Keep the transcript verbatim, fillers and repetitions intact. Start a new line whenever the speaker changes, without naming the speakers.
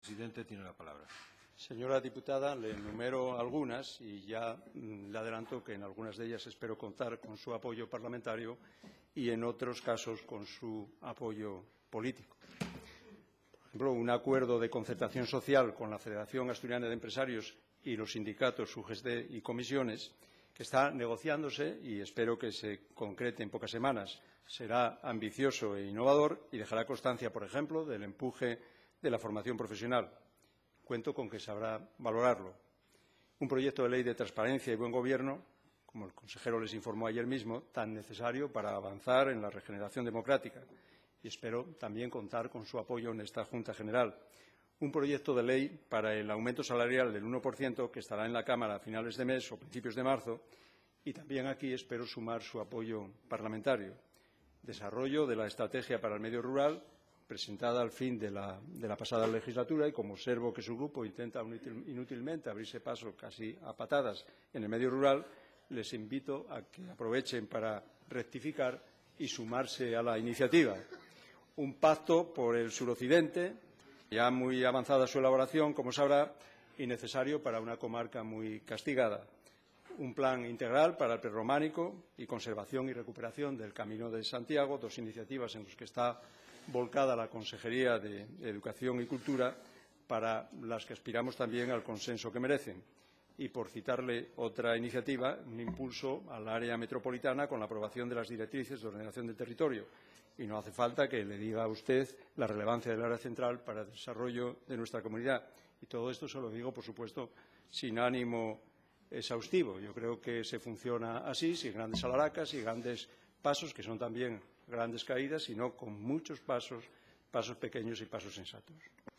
Presidente, tiene la palabra.
Señora diputada, le enumero algunas y ya mm, le adelanto que en algunas de ellas espero contar con su apoyo parlamentario y en otros casos con su apoyo político. Por ejemplo, un acuerdo de concertación social con la Federación Asturiana de Empresarios y los sindicatos U G S D y comisiones que está negociándose y espero que se concrete en pocas semanas. Será ambicioso e innovador y dejará constancia, por ejemplo, del empuje de la formación profesional. Cuento con que sabrá valorarlo. Un proyecto de ley de transparencia y buen gobierno, como el consejero les informó ayer mismo, tan necesario para avanzar en la regeneración democrática. Y espero también contar con su apoyo en esta Junta General. Un proyecto de ley para el aumento salarial del uno por ciento que estará en la Cámara a finales de mes o principios de marzo. Y también aquí espero sumar su apoyo parlamentario. Desarrollo de la estrategia para el medio rural, presentada al fin de la, de la pasada legislatura y como observo que su grupo intenta inútilmente abrirse paso casi a patadas en el medio rural, les invito a que aprovechen para rectificar y sumarse a la iniciativa. Un pacto por el suroccidente, ya muy avanzada su elaboración, como sabrá, y necesario para una comarca muy castigada. Un plan integral para el prerrománico y conservación y recuperación del Camino de Santiago, dos iniciativas en las que está volcada la Consejería de Educación y Cultura, para las que aspiramos también al consenso que merecen. Y, por citarle otra iniciativa, un impulso al área metropolitana con la aprobación de las directrices de ordenación del territorio. Y no hace falta que le diga a usted la relevancia del área central para el desarrollo de nuestra comunidad. Y todo esto se lo digo, por supuesto, sin ánimo exhaustivo. Yo creo que se funciona así, sin grandes alaracas y grandes pasos, que son también grandes caídas, sino con muchos pasos, pasos pequeños y pasos sensatos.